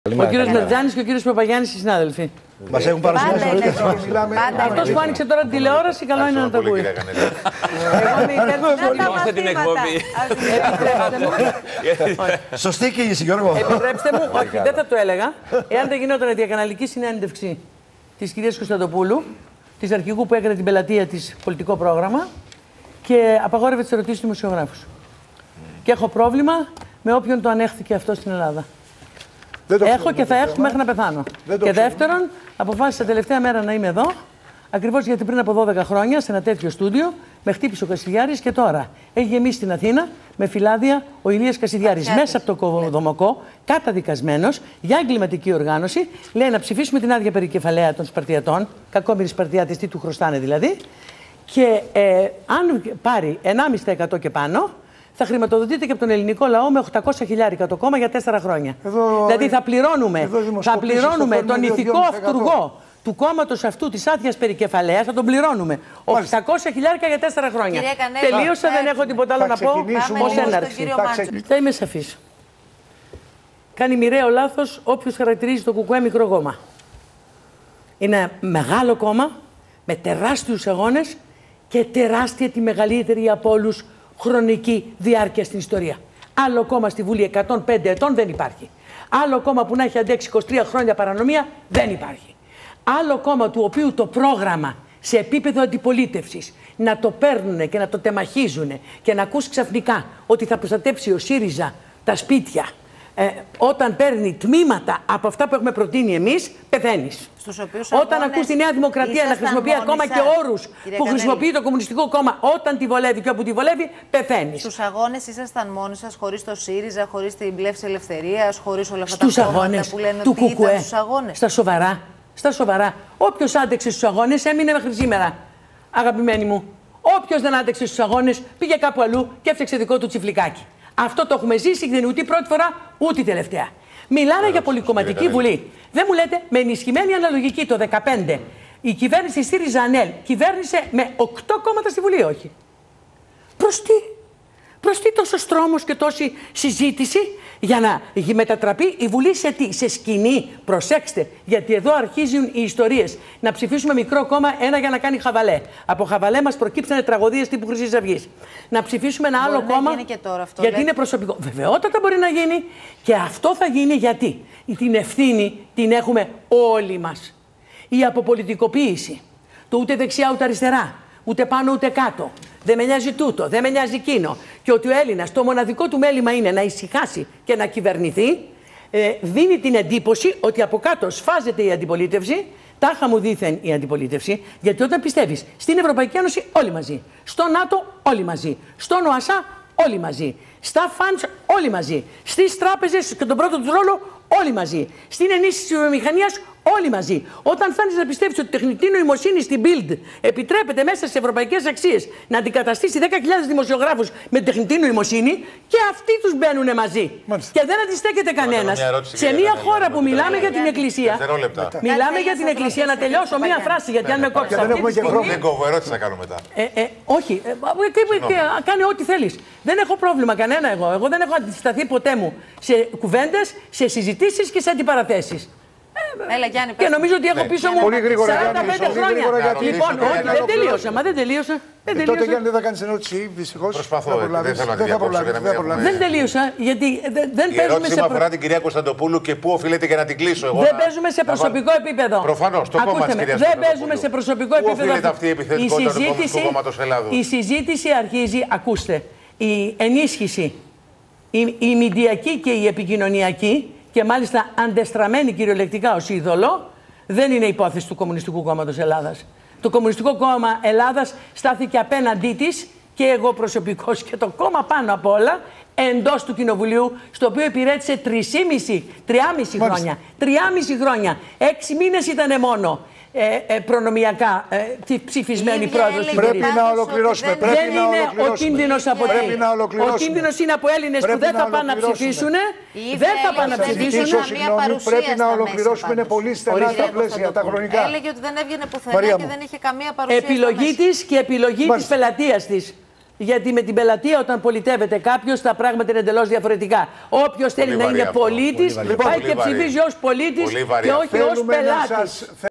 Ο κύριος Μερτζάνης και ο κύριος Παπαγιάννης, οι συνάδελφοι. Μας έχουν παρουσιάσει νωρίτερα. Αυτός που άνοιξε τώρα την τηλεόραση, καλό είναι να το ακούει. Εγώ είμαι υπέρ την εκπομπή. Σωστή κίνηση, Γιώργο. Επιτρέψτε μου, όχι, δεν θα το έλεγα, εάν δεν γινόταν η διακαναλική συνέντευξη της κυρίας Κωνσταντοπούλου, της αρχηγού που έκανε την πελατεία της πολιτικό πρόγραμμα και απαγόρευε τις ερωτήσεις του δημοσιογράφους. Και έχω πρόβλημα με όποιον το ανέχθηκε αυτό στην Ελλάδα. Έχω και θα έχω μέχρι να πεθάνω. Και δεύτερον, αποφάσισα τελευταία μέρα να είμαι εδώ, ακριβώς γιατί πριν από 12 χρόνια, σε ένα τέτοιο στούντιο, με χτύπησε ο Κασιδιάρης και τώρα έχει γεμίσει την Αθήνα με φυλάδια ο Ηλίας Κασιδιάρης. Μέσα από το Κοδομοκό, καταδικασμένος για εγκληματική οργάνωση, λέει να ψηφίσουμε την άδεια περικεφαλαία των Σπαρτιατών, κακόμοιροι Σπαρτιάτες, τι του χρωστάνε δηλαδή, και αν πάρει 1,5% και πάνω, θα χρηματοδοτείται και από τον ελληνικό λαό με 800.000 το κόμμα για 4 χρόνια. Δηλαδή θα πληρώνουμε τον ηθικό αυτούργο του κόμματος αυτού της άδειας περικεφαλαίας, θα τον πληρώνουμε 800.000 για 4 χρόνια. Τελείωσα, δεν έχω τίποτα άλλο να πω ως έναρξη. Θα είμαι σαφής. Κάνει μοιραίο λάθος όποιος χαρακτηρίζει το ΚΚΕ μικρό κόμμα. Είναι μεγάλο κόμμα με τεράστιους αγώνες και τεράστια, τη μεγαλύτερη από όλους, χρονική διάρκεια στην ιστορία. Άλλο κόμμα στη Βουλή 105 ετών δεν υπάρχει. Άλλο κόμμα που να έχει αντέξει 23 χρόνια παρανομία δεν υπάρχει. Άλλο κόμμα του οποίου το πρόγραμμα σε επίπεδο αντιπολίτευσης να το παίρνουν και να το τεμαχίζουν και να ακούς ξαφνικά ότι θα προστατέψει ο ΣΥΡΙΖΑ τα σπίτια όταν παίρνει τμήματα από αυτά που έχουμε προτείνει εμείς, πεθαίνεις. Όταν ακούς τη Νέα Δημοκρατία να χρησιμοποιεί ακόμα και όρους που χρησιμοποιεί το Κομμουνιστικό Κόμμα, όταν τη βολεύει και όπου τη βολεύει, πεθαίνεις. Στους αγώνες ήσασταν μόνοι σας, χωρίς το ΣΥΡΙΖΑ, χωρίς την Πλεύση Ελευθερίας, χωρίς όλα αυτά τα κόμματα που λένε ότι ήταν στους αγώνες. Στα σοβαρά. Στα σοβαρά. Όποιος άντεξε στους αγώνες έμεινε μέχρι σήμερα. Αγαπημένοι μου. Όποιος δεν άντεξε στους αγώνες πήγε κάπου αλλού και έφτιαξε δικό του τσιφλικάκι. Αυτό το έχουμε ζήσει, δεν είναι ούτε η πρώτη φορά ούτε η τελευταία. Μιλάνε για πολυκομματική βουλή. Δεν μου λέτε, με ενισχυμένη αναλογική το 2015 η κυβέρνηση ΣΥΡΙΖΑ-ΑΝΕΛ κυβέρνησε με 8 κόμματα στη Βουλή, όχι. Προς τι? Προς τι τόσο στρόμος και τόση συζήτηση για να μετατραπεί η Βουλή σε τι? Σε σκηνή. Προσέξτε, γιατί εδώ αρχίζουν οι ιστορίες. Να ψηφίσουμε μικρό κόμμα, ένα για να κάνει χαβαλέ. Από χαβαλέ μας προκύψανε τραγωδίες τύπου Χρυσής Αυγής. Να ψηφίσουμε ένα άλλο κόμμα, και τώρα αυτό, γιατί είναι προσωπικό. Βεβαιότατα μπορεί να γίνει και αυτό θα γίνει γιατί την ευθύνη την έχουμε όλοι μας. Η αποπολιτικοποίηση, το ούτε δεξιά ούτε αριστερά, ούτε πάνω ούτε κάτω. Δεν με νοιάζει τούτο, δεν με νοιάζει εκείνο. Και ότι ο Έλληνας το μοναδικό του μέλημα είναι να ησυχάσει και να κυβερνηθεί, δίνει την εντύπωση ότι από κάτω σφάζεται η αντιπολίτευση, τάχα μου δήθεν η αντιπολίτευση, γιατί όταν πιστεύεις στην Ευρωπαϊκή Ένωση όλοι μαζί, στο ΝΑΤΟ όλοι μαζί, στον ΟΑΣΑ όλοι μαζί, στα φαντς όλοι μαζί, στις τράπεζες και τον πρώτο του ρόλο όλοι μαζί, στην ενίσχυση της βιομηχανίας όλοι μαζί. Όταν φτάνεις να πιστεύεις ότι η τεχνητή νοημοσύνη στην Bild επιτρέπεται μέσα στις ευρωπαϊκές αξίες να αντικαταστήσει 10.000 δημοσιογράφους με την τεχνητή νοημοσύνη, και αυτοί τους μπαίνουν μαζί. Μάλιστα. Και δεν αντιστέκεται κανένας. Σε μια χώρα που μιλάμε για την Εκκλησία. Μιλάμε για την Εκκλησία. Να τελειώσω μία φράση, γιατί αν με κόψεις αυτή τη στιγμή. Δεν κόβω, ερώτηση να κάνω μετά. Όχι. Κάνει ό,τι θέλεις. Δεν έχω πρόβλημα κανένα εγώ. Εγώ δεν έχω αντισταθεί ποτέ μου σε κουβέντες, σε συζητήσεις και σε αντιπαραθέσεις. Έλα, Γιάννη, και νομίζω ότι έχω πίσω μου 45 χρόνια. Λοιπόν, όχι, δεν τελείωσα. Μα δεν τελείωσα. Τότε, Γιάννη, δεν θα κάνεις ερώτηση, δυστυχώς. Προσπαθώ, δεν θέλω να τη διακόψω. Δεν τελείωσα, γιατί δεν παίζουμε σε. Η ερώτηση μου αφορά την κυρία Κωνσταντοπούλου και πού οφείλεται για να την κλείσω. Δεν παίζουμε σε προσωπικό επίπεδο. Προφανώς, το κόμμα της κυρίας Κωνσταντοπούλου. Δεν παίζουμε σε προσωπικό επίπεδο. Πού οφείλεται αυτή η επιθετικότητα του Κομμουνιστικού Κόμματος Ελλάδος? Η συζήτηση αρχίζει, ακούστε, η ενίσχυση, η μηντιακή και η επικοινωνιακή, και μάλιστα αντεστραμμένη κυριολεκτικά ως είδωλο, δεν είναι υπόθεση του Κομμουνιστικού Κόμματος Ελλάδας. Το Κομμουνιστικό Κόμμα Ελλάδας στάθηκε απέναντί της, και εγώ προσωπικώς και το κόμμα πάνω απ' όλα, εντός του Κοινοβουλίου, στο οποίο υπηρέτησε 3,5 χρόνια. 3,5 χρόνια. 6 μήνες ήτανε μόνο προνομιακά ψηφισμένη πρόεδρος της Πρέπει να ολοκληρώσουμε. Δεν είναι ο κίνδυνος από εκεί. Ο κίνδυνος είναι από Έλληνες που δεν θα πάνε να ψηφίσουν. Δεν θα πάνε να ψηφίσουν. Πρέπει να ολοκληρώσουμε. Είναι πολύ στενά τα πλαίσια, τα χρονικά. Έλεγε ότι δεν έβγαινε πουθενά και δεν είχε καμία παρουσία. Επιλογή της και επιλογή της πελατείας της. Γιατί με την πελατεία, όταν πολιτεύεται κάποιος, τα πράγματα είναι εντελώς διαφορετικά. Όποιος θέλει να είναι πολίτης, πάει και ψηφίζει ως πολίτης και όχι ως πελάτης.